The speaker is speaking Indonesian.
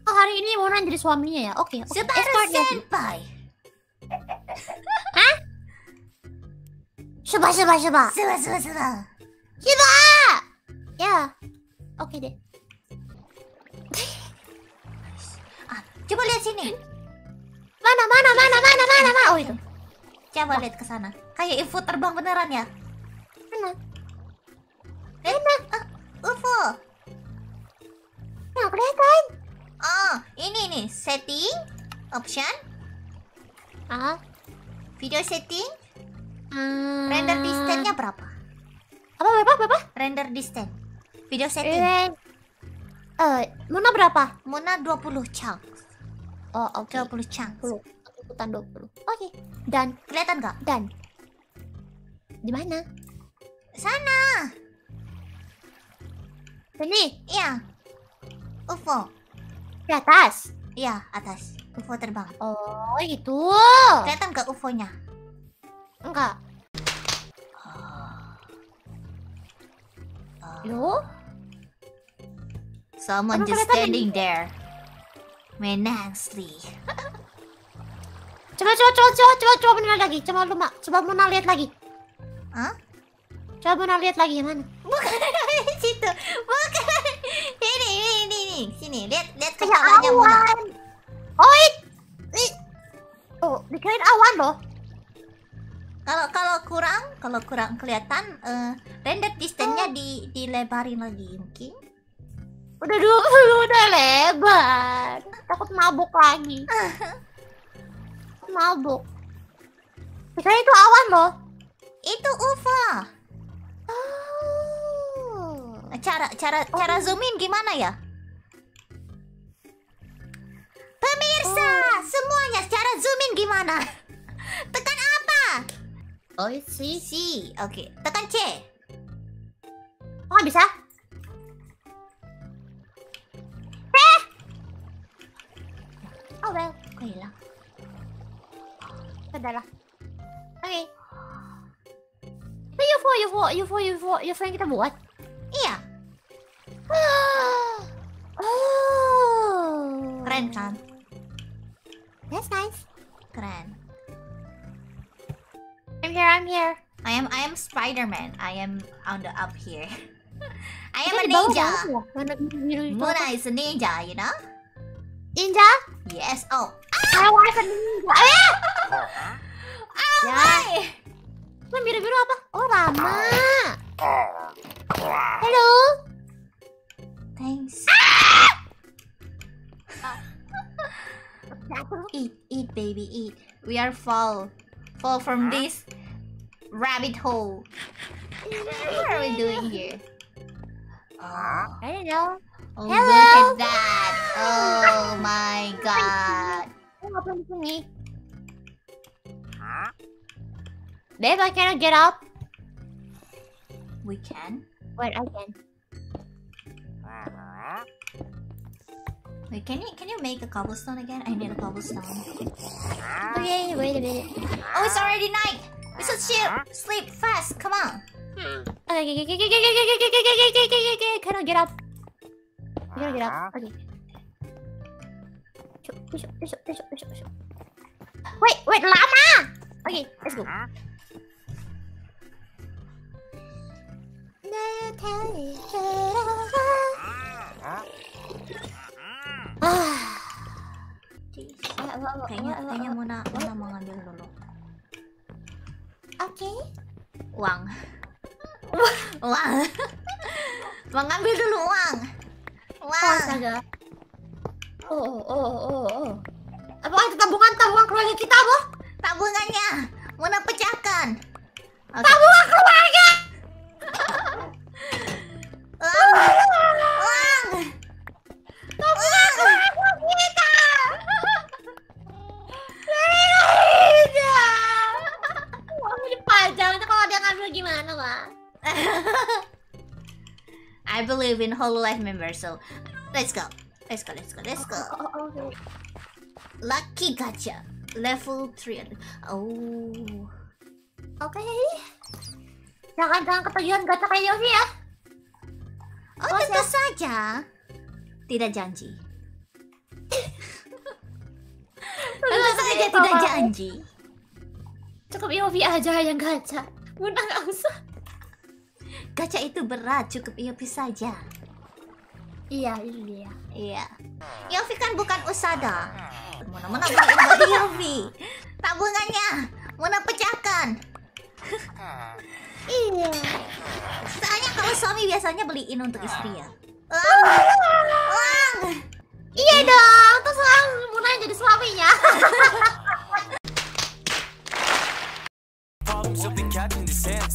Oh, hari ini Mona jadi suaminya ya? Oke. Subaru Senpai. Hah? Coba. Suba. Coba. Ya. Oke deh. Coba lihat sini. Mana? Oh itu. Coba lihat ke sana. Kayak UFO terbang beneran ya? Mana? UFO. Nggak kelihatan. Oh, ini nih. Setting. Option. Video setting. Render distance-nya berapa? Apa? Render distance. Video setting. Mona berapa? Mona 20 chunks. Oh, oke. 20 chunks. 20. Ikutan 20. Oke. Dan Kelihatan nggak? di mana? Sana. Sini. Iya. UFO. Di atas. Iya, atas. UFO terbang. Oh, itu. Kelihatan nggak UFO-nya? Enggak. Loh? Someone Apa just kelihatan standing there. Menangsi. Coba Mona lagi. Coba Mona lihat lagi. Hah? Coba Mona lihat lagi mana? Bukan di situ. Bukan. Ini. Sini, lihat Kayak kepalanya Mona. awan. Oh, dikirain awan loh. Kalau kurang kelihatan, render distance-nya dilebarin lagi mungkin. Udah 20, udah lebar. Takut mabuk lagi. Mabuk. Dikirain itu awan loh. Itu UFO. Oh. Cara zoom in gimana ya? Pemirsa, semuanya cara zoom in gimana? Tekan apa? Oh, sih. C. Oke, tekan C. Oh, nggak bisa? Oh, well. Kok hilang? Sadarlah. Oke. Itu UFO yang kita buat. Iya, Oh. keren kan? That's nice. Keren. I'm here. I am Spider-Man. I am on the up here. I am Kita a di bawah ninja. mana ya? Warna biru itu Mona apa? is a ninja, you know? Ninja? Yes. Oh. I want a ninja. Ya. Ay! Yang biru-biru apa? Oh, Rama. Hello. Thanks. Jatuh. Eat, baby, eat. We are fall from this rabbit hole. What are we doing here? I don't know. Oh, Hello. look at that! Oh my god! Oh, ngapain di sini? Babe, I cannot get up. We can. Wait, I can. Wait, can you make a cobblestone again? I need a cobblestone. Okay, wait a minute. Oh, it's already night. We should sleep fast. Come on. Okay. Cannot get up. I cannot get up. Okay. Wait, lama. Okay, let's go. Kayaknya Mona mau ngambil dulu. Oke. Uang. Mau ngambil dulu uang. Astaga. Oh. Apakah itu tabungan keluarga kita, Boh? Tabungannya Mona pecahkan. Okay. Tabungan keluarga. Uang. Tabungan keluarga kita. Uangnya dipajang, itu kalau dia ngambil gimana, Pak? I believe in Hololive members, so let's go. Oh, okay. Lucky gacha level 3. Oh. Oke. Jangan ketagihan gacha kayak Yoshi ya. Oh, tentu saja. Tidak janji. tidak apa-apa. janji. Cukup Yofi aja yang gacha. Bunda nggak usah. Gacha itu berat, cukup Yofi saja. Iya, iya. Iya. Yofi kan bukan Usada. Mana-mana beliin buat Yofi. Tabungannya Muna pecahkan. Iya. Soalnya kalau suami biasanya beliin untuk istri ya. Lang. Iya dong, terus sekarang Muna yang jadi suaminya. Problems you'll be catching the sand.